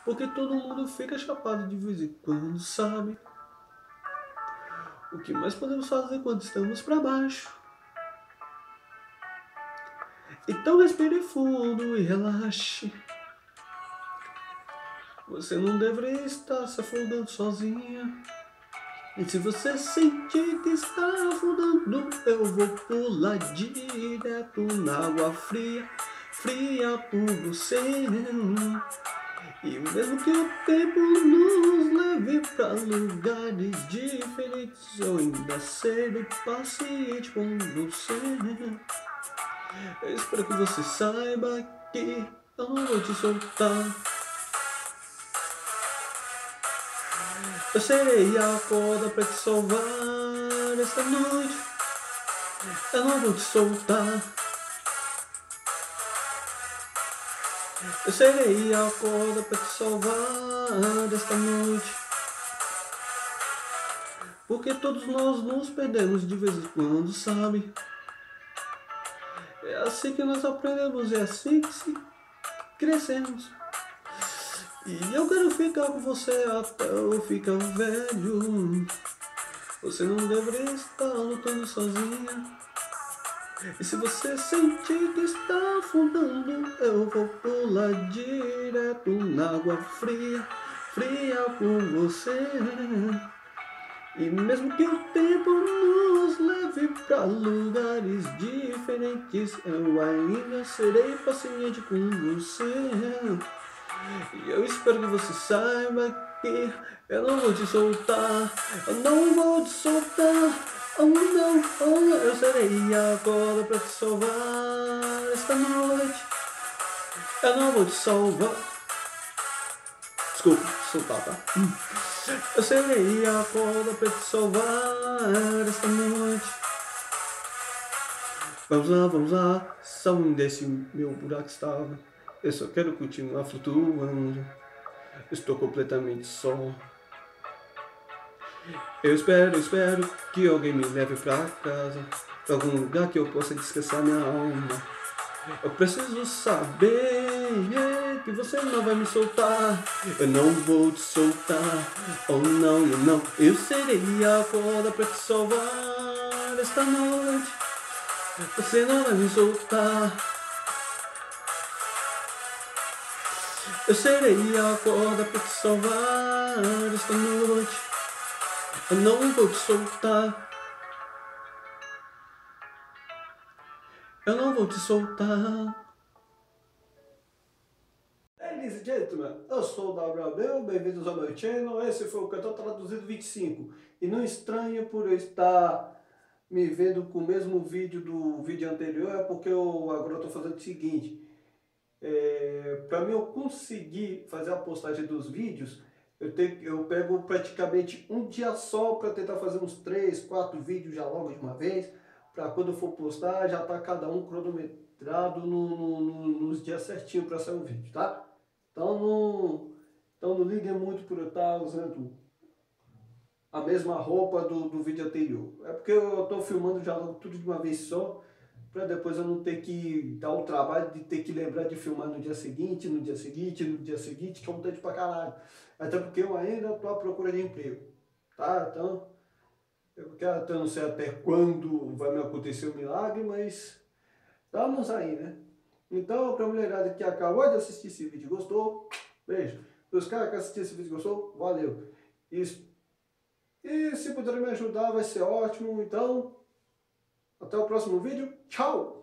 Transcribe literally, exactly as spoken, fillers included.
Porque todo mundo fica chapado de vez em quando, sabe? O que mais podemos fazer quando estamos pra baixo? Então respire fundo e relaxe. Você não deveria estar se afundando sozinha. E se você sentir que está afundando, eu vou pular direto na água fria, fria por você. E mesmo que o tempo nos leve pra lugares diferentes, eu ainda serei paciente com você. Eu espero que você saiba que eu não vou te soltar. Eu serei a corda pra te salvar esta noite. Eu não vou te soltar. Eu serei a corda pra te salvar esta noite. Porque todos nós nos perdemos de vez em quando, sabe? É assim que nós aprendemos, é assim que se crescemos. E eu quero ficar com você até eu ficar velho. Você não deveria estar lutando sozinha. E se você sentir que está afundando, eu vou pular direto na água fria, fria por você. E mesmo que o tempo nos leve pra lugares diferentes, eu ainda serei paciente com você. E eu espero que você saiba que eu não vou te soltar, eu não vou te soltar. Oh não, oh não, eu serei a corda pra te salvar esta noite. Eu não vou te salvar. Desculpa, soltar, tá? Eu serei a corda pra te salvar esta noite. Vamos lá, vamos lá, salve desse meu buraco estável. Eu só quero continuar flutuando. Estou completamente só. Eu espero, eu espero que alguém me leve pra casa, pra algum lugar que eu possa descansar minha alma. Eu preciso saber que você não vai me soltar. Eu não vou te soltar. Oh não, eu não. Eu serei a corda pra te salvar esta noite. Você não vai me soltar. Eu serei a corda pra te salvar esta noite. Eu não vou te soltar. Eu não vou te soltar. Ladies and gentlemen, eu sou o W Abel, bem-vindos ao meu channel. Esse foi o Cantor Traduzido vinte e cinco. E não estranhe por eu estar me vendo com o mesmo vídeo do vídeo anterior, é porque eu agora estou fazendo o seguinte. É, para mim eu conseguir fazer a postagem dos vídeos, eu, tenho, eu pego praticamente um dia só para tentar fazer uns três, quatro vídeos já logo de uma vez, para quando eu for postar já tá cada um cronometrado no, no, no, nos dias certinho para sair o vídeo, tá? Então não, então não liguem muito por eu estar usando a mesma roupa do, do vídeo anterior. É porque eu estou filmando já logo tudo de uma vez só, para depois eu não ter que dar o trabalho de ter que lembrar de filmar no dia seguinte, no dia seguinte, no dia seguinte, que é um tempo pra caralho. Até porque eu ainda estou à procura de emprego, tá? Então, eu quero, até não sei até quando vai me acontecer o milagre, mas estamos aí, né? Então, para a mulherada que acabou de assistir esse vídeo e gostou, beijo. Os caras que assistiram esse vídeo e gostou, valeu. Isso. E se puderem me ajudar, vai ser ótimo. Então, até o próximo vídeo. Tchau!